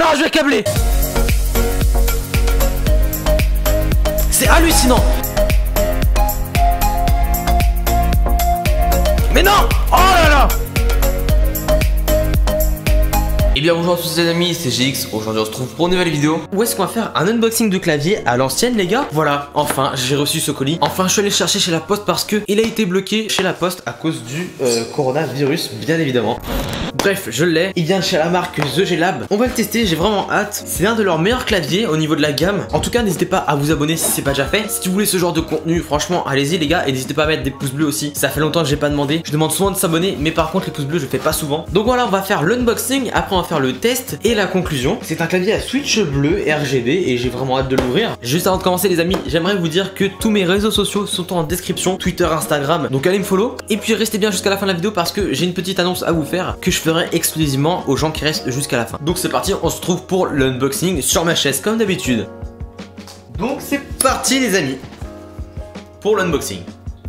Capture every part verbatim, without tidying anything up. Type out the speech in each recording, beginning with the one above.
caméra, je vais câbler. C'est hallucinant. Mais non. Oh là là. Et bien bonjour à tous les amis, c'est G X. Aujourd'hui on se retrouve pour une nouvelle vidéo où est-ce qu'on va faire un unboxing de clavier à l'ancienne les gars. Voilà, enfin j'ai reçu ce colis. Enfin je suis allé le chercher chez la poste parce que il a été bloqué chez la poste à cause du euh, coronavirus bien évidemment. Bref, je l'ai, il vient de chez la marque The G Lab. On va le tester, j'ai vraiment hâte. C'est l'un de leurs meilleurs claviers au niveau de la gamme. En tout cas, n'hésitez pas à vous abonner si c'est pas déjà fait. Si vous voulez ce genre de contenu, franchement, allez-y les gars. Et n'hésitez pas à mettre des pouces bleus aussi. Ça fait longtemps que j'ai pas demandé. Je demande souvent de s'abonner, mais par contre, les pouces bleus, je fais pas souvent. Donc voilà, on va faire l'unboxing. Après, on va faire le test et la conclusion. C'est un clavier à switch bleu R G B et j'ai vraiment hâte de l'ouvrir. Juste avant de commencer, les amis, j'aimerais vous dire que tous mes réseaux sociaux sont en description, Twitter, Instagram. Donc allez me follow. Et puis restez bien jusqu'à la fin de la vidéo parce que j'ai une petite annonce à vous faire que je ferai exclusivement aux gens qui restent jusqu'à la fin. Donc c'est parti, on se retrouve pour l'unboxing sur ma chaise comme d'habitude. Donc c'est parti les amis pour l'unboxing.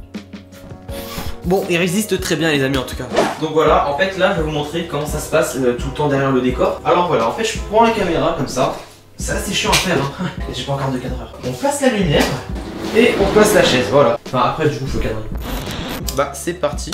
Bon, il résiste très bien les amis en tout cas. Donc voilà, en fait là je vais vous montrer comment ça se passe euh, tout le temps derrière le décor. Alors voilà, en fait je prends la caméra comme ça. C'est assez chiant à faire hein. J'ai pas encore de cadreur. On place la lumière et on place la chaise, voilà. Enfin après du coup faut cadrer. Bah c'est parti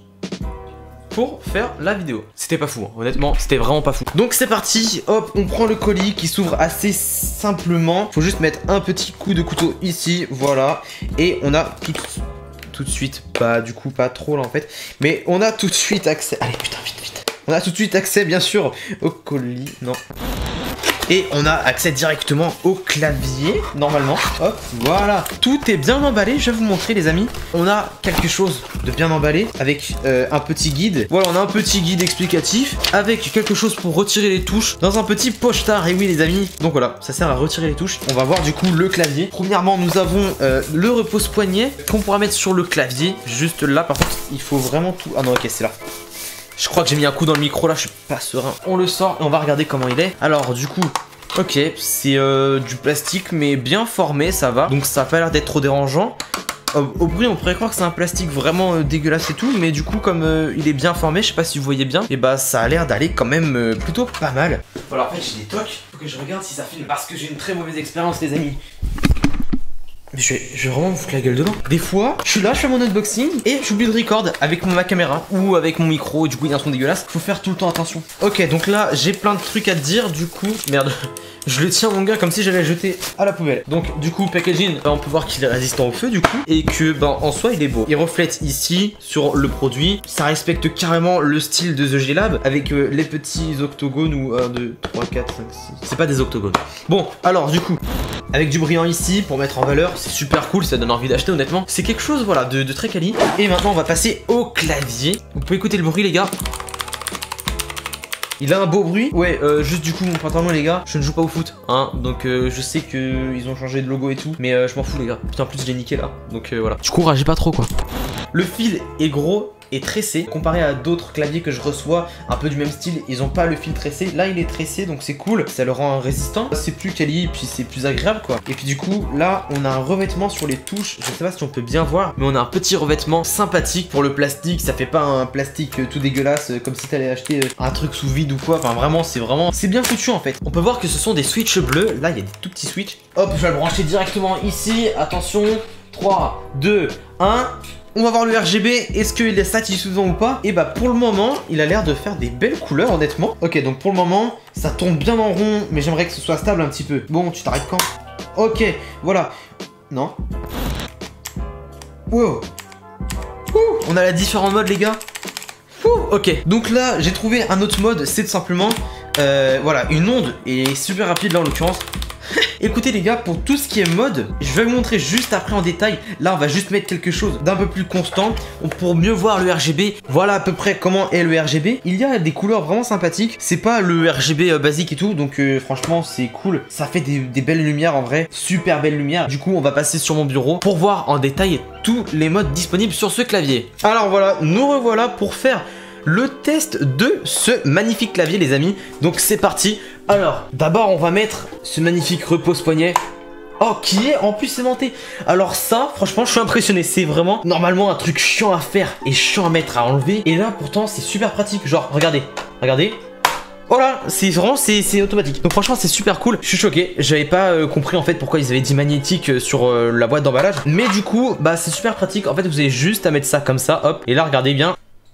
pour faire la vidéo. C'était pas fou, hein. Honnêtement, c'était vraiment pas fou. Donc c'est parti, hop, on prend le colis qui s'ouvre assez simplement. Faut juste mettre un petit coup de couteau ici, voilà. Et on a tout, tout de suite, bah du coup pas trop là en fait, mais on a tout de suite accès. Allez putain, vite, vite. On a tout de suite accès bien sûr au colis, non. Et on a accès directement au clavier, normalement. Hop, voilà. Tout est bien emballé, je vais vous montrer les amis. On a quelque chose de bien emballé avec euh, un petit guide. Voilà, on a un petit guide explicatif avec quelque chose pour retirer les touches dans un petit pochetard. Et oui les amis, donc voilà, ça sert à retirer les touches. On va voir du coup le clavier. Premièrement, nous avons euh, le repose-poignet qu'on pourra mettre sur le clavier. Juste là, par contre, il faut vraiment tout... Ah non, ok, c'est là. Je crois que j'ai mis un coup dans le micro là, je suis pas serein. On le sort et on va regarder comment il est. Alors du coup, ok, c'est euh, du plastique mais bien formé, ça va. Donc ça a pas l'air d'être trop dérangeant. Au, au bruit on pourrait croire que c'est un plastique vraiment euh, dégueulasse et tout. Mais du coup comme euh, il est bien formé, je sais pas si vous voyez bien, et bah ça a l'air d'aller quand même euh, plutôt pas mal. Voilà, en fait j'ai des tocs, faut que je regarde si ça filme. Parce que j'ai une très mauvaise expérience les amis. Mais je vais, je vais vraiment me foutre la gueule dedans. Des fois, je suis là, je fais mon unboxing et j'oublie de record avec ma caméra ou avec mon micro. Du coup, il y a un son dégueulasse. Faut faire tout le temps attention. Ok, donc là, j'ai plein de trucs à te dire. Du coup, merde. Je le tiens mon gars comme si j'allais le jeter à la poubelle. Donc du coup packaging, bah, on peut voir qu'il est résistant au feu du coup. Et que bah, en soi il est beau. Il reflète ici sur le produit. Ça respecte carrément le style de The G Lab. Avec euh, les petits octogones ou un, deux, trois, quatre, cinq, six. C'est pas des octogones. Bon alors du coup, avec du brillant ici pour mettre en valeur. C'est super cool, ça donne envie d'acheter honnêtement. C'est quelque chose voilà de, de très quali. Et maintenant on va passer au clavier. Vous pouvez écouter le bruit les gars. Il a un beau bruit. Ouais, euh, juste du coup, mon pantalon, les gars, je ne joue pas au foot. Hein, donc euh, je sais qu'ils ont changé de logo et tout. Mais euh, je m'en fous, les gars. Putain, en plus, je l'ai niqué là. Donc euh, voilà. Du coup, ragez pas trop, quoi. Le fil est gros et tressé. Comparé à d'autres claviers que je reçois, un peu du même style, ils ont pas le fil tressé. Là, il est tressé, donc c'est cool. Ça le rend résistant. C'est plus quali, et puis c'est plus agréable, quoi. Et puis du coup, là, on a un revêtement sur les touches. Je sais pas si on peut bien voir, mais on a un petit revêtement sympathique pour le plastique. Ça fait pas un plastique tout dégueulasse, comme si t'allais acheter un truc sous vide ou quoi. Enfin, vraiment, c'est vraiment... C'est bien foutu, en fait. On peut voir que ce sont des switches bleus. Là, il y a des tout petits switches. Hop, je vais le brancher directement ici. Attention. trois, deux, un... On va voir le R G B, est-ce qu'il est satisfaisant ou pas? Et bah pour le moment, il a l'air de faire des belles couleurs honnêtement. Ok, donc pour le moment, ça tombe bien en rond, mais j'aimerais que ce soit stable un petit peu. Bon, tu t'arrêtes quand? Ok, voilà. Non. Wow. Ouh, on a la différents modes les gars. Ouh, ok, donc là, j'ai trouvé un autre mode, c'est tout simplement, euh, voilà, une onde, et super rapide là en l'occurrence. Écoutez les gars, pour tout ce qui est mode, je vais vous montrer juste après en détail. Là on va juste mettre quelque chose d'un peu plus constant pour mieux voir le R G B. Voilà à peu près comment est le R G B. Il y a des couleurs vraiment sympathiques. C'est pas le R G B euh, basique et tout. Donc euh, franchement c'est cool. Ça fait des, des belles lumières en vrai. Super belles lumières. Du coup on va passer sur mon bureau pour voir en détail tous les modes disponibles sur ce clavier. Alors voilà, nous revoilà pour faire le test de ce magnifique clavier les amis. Donc c'est parti. Alors d'abord on va mettre ce magnifique repose-poignet. Oh, qui est en plus aimanté. Alors ça, franchement, je suis impressionné. C'est vraiment, normalement, un truc chiant à faire et chiant à mettre, à enlever. Et là, pourtant, c'est super pratique. Genre, regardez, regardez. Voilà, c'est vraiment c'est automatique. Donc franchement c'est super cool. Je suis choqué. J'avais pas euh, compris en fait pourquoi ils avaient dit magnétique euh, sur euh, la boîte d'emballage. Mais du coup bah c'est super pratique. En fait vous avez juste à mettre ça comme ça, hop. Et là regardez bien.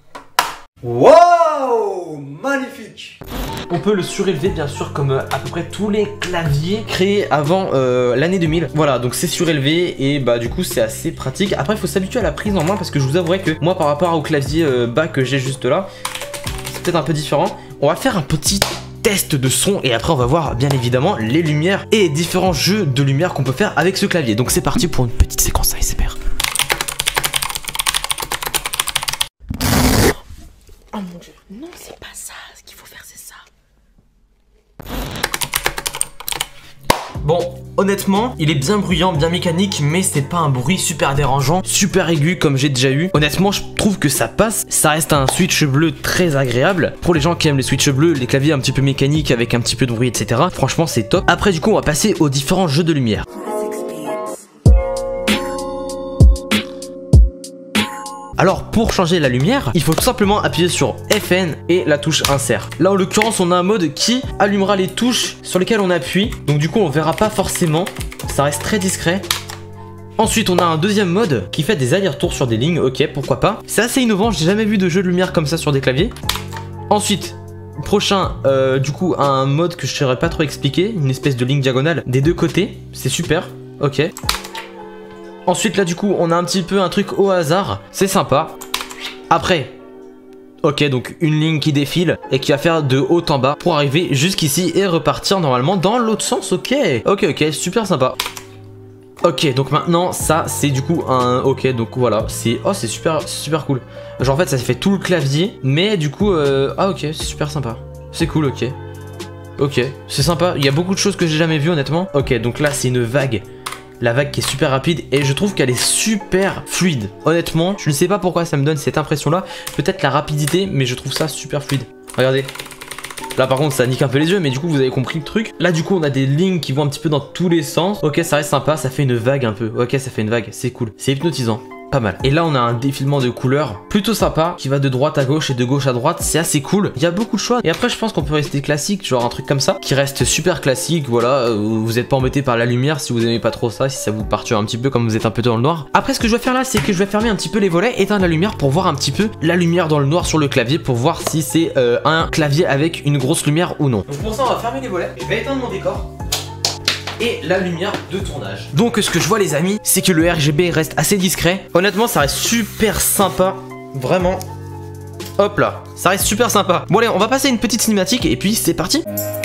Waouh, magnifique. On peut le surélever bien sûr comme euh, à peu près tous les claviers créés avant euh, l'année deux mille. Voilà, donc c'est surélevé et bah du coup c'est assez pratique. Après il faut s'habituer à la prise en main parce que je vous avouerai que moi par rapport au clavier euh, bas que j'ai juste là, c'est peut-être un peu différent. On va faire un petit test de son et après on va voir bien évidemment les lumières et différents jeux de lumière qu'on peut faire avec ce clavier. Donc c'est parti pour une petite séquence A S M R. Oh mon dieu, non c'est pas ça, ce qu'il faut faire c'est ça. Bon, honnêtement, il est bien bruyant, bien mécanique, mais c'est pas un bruit super dérangeant, super aigu comme j'ai déjà eu. Honnêtement, je trouve que ça passe. Ça reste un switch bleu très agréable. Pour les gens qui aiment les switches bleus, les claviers un petit peu mécaniques avec un petit peu de bruit, et cetera. Franchement, c'est top. Après, du coup, on va passer aux différents jeux de lumière. Alors pour changer la lumière, il faut tout simplement appuyer sur F N et la touche insert. Là en l'occurrence on a un mode qui allumera les touches sur lesquelles on appuie. Donc du coup on verra pas forcément, ça reste très discret. Ensuite on a un deuxième mode qui fait des allers-retours sur des lignes, ok pourquoi pas. C'est assez innovant, j'ai jamais vu de jeu de lumière comme ça sur des claviers. Ensuite, prochain, euh, du coup un mode que je ne saurais pas trop expliquer, une espèce de ligne diagonale des deux côtés, c'est super, ok. Ensuite là du coup on a un petit peu un truc au hasard, c'est sympa. Après, ok donc une ligne qui défile et qui va faire de haut en bas pour arriver jusqu'ici et repartir normalement dans l'autre sens, ok. Ok ok, super sympa. Ok donc maintenant ça c'est du coup un, ok donc voilà, c'est, oh c'est super, super cool. Genre en fait ça fait tout le clavier mais du coup, euh, ah ok c'est super sympa. C'est cool, ok. Ok, c'est sympa, il y a beaucoup de choses que j'ai jamais vues honnêtement. Ok donc là c'est une vague. La vague qui est super rapide et je trouve qu'elle est super fluide. Honnêtement, je ne sais pas pourquoi ça me donne cette impression là. Peut-être la rapidité, mais je trouve ça super fluide. Regardez. Là par contre ça nique un peu les yeux, mais du coup vous avez compris le truc. Là du coup on a des lignes qui vont un petit peu dans tous les sens. Ok ça reste sympa, ça fait une vague un peu. Ok ça fait une vague, c'est cool. C'est hypnotisant. Pas mal. Et là on a un défilement de couleurs plutôt sympa qui va de droite à gauche et de gauche à droite, c'est assez cool. Il y a beaucoup de choix et après je pense qu'on peut rester classique, genre un truc comme ça qui reste super classique, voilà, vous n'êtes pas embêté par la lumière si vous aimez pas trop ça, si ça vous perturbe un petit peu comme vous êtes un peu dans le noir. Après ce que je vais faire là c'est que je vais fermer un petit peu les volets, éteindre la lumière pour voir un petit peu la lumière dans le noir sur le clavier pour voir si c'est euh, un clavier avec une grosse lumière ou non. Donc pour ça on va fermer les volets, je vais éteindre mon décor et la lumière de tournage. Donc ce que je vois les amis, c'est que le R G B reste assez discret. Honnêtement ça reste super sympa, vraiment. Hop là, ça reste super sympa. Bon allez, on va passer à une petite cinématique et puis c'est parti.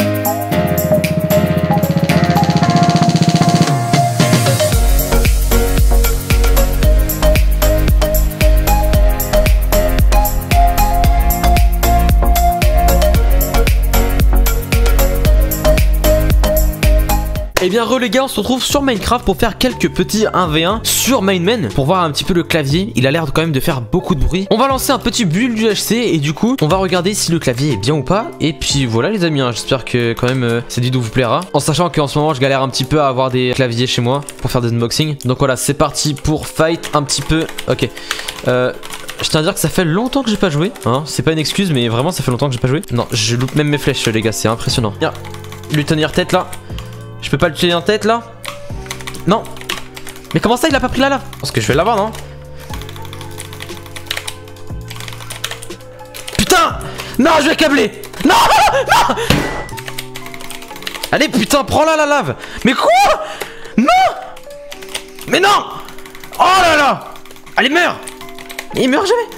Et bien re les gars, on se retrouve sur Minecraft pour faire quelques petits un v un sur Mineman pour voir un petit peu le clavier. Il a l'air quand même de faire beaucoup de bruit. On va lancer un petit build du H C et du coup on va regarder si le clavier est bien ou pas. Et puis voilà les amis, hein, j'espère que quand même euh, cette vidéo vous plaira. En sachant qu'en ce moment je galère un petit peu à avoir des claviers chez moi pour faire des unboxings. Donc voilà, c'est parti pour fight un petit peu. Ok, euh... je tiens à dire que ça fait longtemps que j'ai pas joué, hein. C'est pas une excuse mais vraiment ça fait longtemps que j'ai pas joué. Non, je loupe même mes flèches les gars, c'est impressionnant. Viens, lui tenir tête là. Je peux pas le tenir en tête là? Non. Mais comment ça il a pas pris la lave? Parce que je vais l'avoir non? Putain! Non je vais câbler! Non! Non! Allez putain prends là la lave! Mais quoi? Non! Mais non! Oh là là! Allez meurs! Mais il meurt jamais!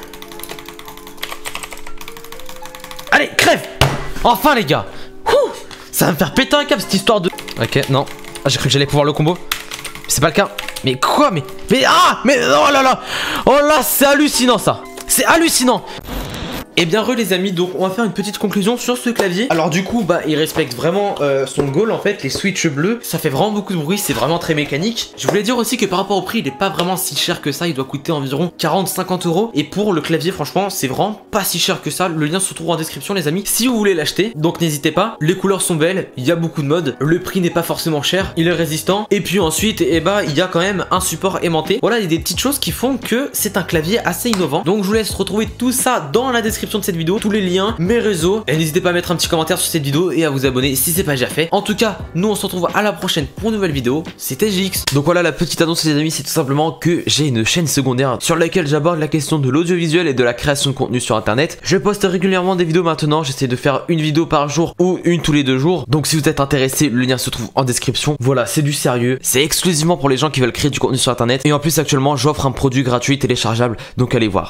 Allez crève! Enfin les gars! Ouh, ça va me faire péter un câble cette histoire de... Ok, non. Ah, j'ai cru que j'allais pouvoir le combo. C'est pas le cas. Mais quoi? Mais... Mais... Ah! Mais... Oh là là! Oh là, c'est hallucinant ça! C'est hallucinant! Et bien re les amis, donc on va faire une petite conclusion sur ce clavier. Alors du coup bah il respecte vraiment euh, son goal en fait, les switches bleus. Ça fait vraiment beaucoup de bruit, c'est vraiment très mécanique. Je voulais dire aussi que par rapport au prix il est pas vraiment si cher que ça. Il doit coûter environ quarante à cinquante euros. Et pour le clavier franchement c'est vraiment pas si cher que ça. Le lien se trouve en description les amis si vous voulez l'acheter. Donc n'hésitez pas, les couleurs sont belles, il y a beaucoup de modes. Le prix n'est pas forcément cher, il est résistant. Et puis ensuite et eh bah il y a quand même un support aimanté. Voilà, il y a des petites choses qui font que c'est un clavier assez innovant. Donc je vous laisse retrouver tout ça dans la description description de cette vidéo tous les liens, mes réseaux. Et n'hésitez pas à mettre un petit commentaire sur cette vidéo et à vous abonner si c'est pas déjà fait. En tout cas, nous on se retrouve à la prochaine pour une nouvelle vidéo. C'était J X. Donc voilà, la petite annonce les amis, c'est tout simplement que j'ai une chaîne secondaire sur laquelle j'aborde la question de l'audiovisuel et de la création de contenu sur internet. Je poste régulièrement des vidéos maintenant, j'essaie de faire une vidéo par jour ou une tous les deux jours. Donc si vous êtes intéressé, le lien se trouve en description. Voilà, c'est du sérieux, c'est exclusivement pour les gens qui veulent créer du contenu sur internet. Et en plus actuellement j'offre un produit gratuit téléchargeable, donc allez voir.